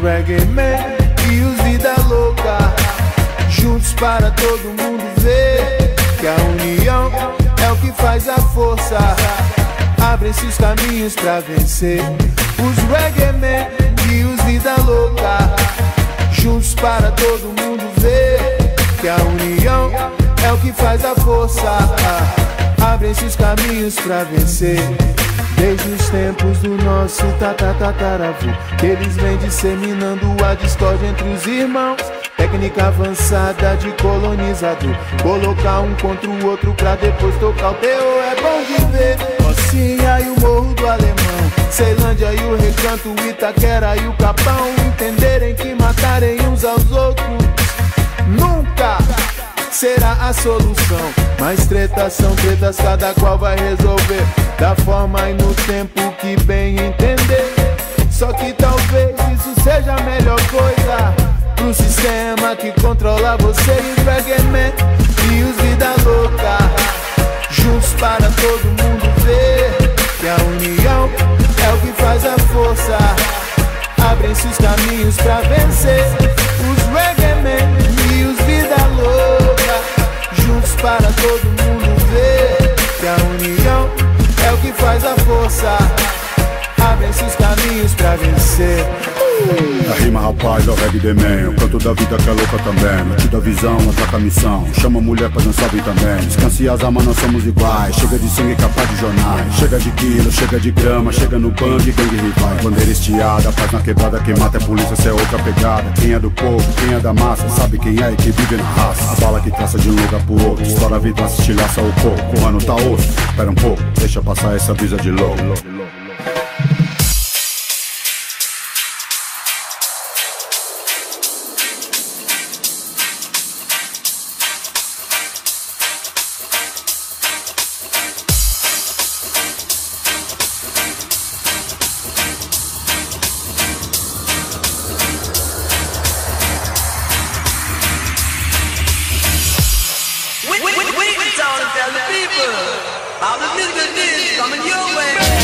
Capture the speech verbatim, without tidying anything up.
reggae man e os vida louca, juntos para todo mundo ver que a união é o que faz a força. Abrem-se os caminhos pra vencer. Os reggae man e os vida louca, juntos para todo mundo ver que a união é o que faz a força. Abrem-se os caminhos pra vencer. Desde os tempos do nosso tatatataravô, eles vêm disseminando a discórdia entre os irmãos. Técnica avançada de colonizador, colocar um contra o outro pra depois tocar o terror. É bom de ver Rocinha e o Morro do Alemão, Ceilândia e o Recanto, Itaquera e o Capão entenderem que matarem uns aos outros nunca será a solução. Mas tretas são tretas, cada qual vai resolver da forma e no tempo que bem entender. Só que talvez isso seja a melhor coisa pro sistema que controla você. E os reggae man e os vida louca, juntos para todo mundo ver que a união é o que faz a força. Abrem-se os caminhos pra vencer. Os reggae man e os vida louca, juntos para todo mundo ver que a união é o que faz a força. Abrem-se os caminhos pra vencer. A rima, rapaz, é o reggae the man. O canto da vida que é louca também. Não te dá visão, ataca a missão. Chama a mulher pra dançar bem também. Descanse as almas, nós somos iguais. Chega de sangue capaz de jornais. Chega de quilo, chega de grama. Chega no bang, gangue rivais. Bandeira estiada, paz na quebrada. Quem mata é polícia, cê é outra pegada. Quem é do povo, quem é da massa, sabe quem é e que vive na raça. A bala que traça de um lugar pro outro, estoura a vida, se estilhaça o coco. O mano tá osso, espera um pouco, deixa passar essa brisa de louco. Tell the people how the music is coming your way.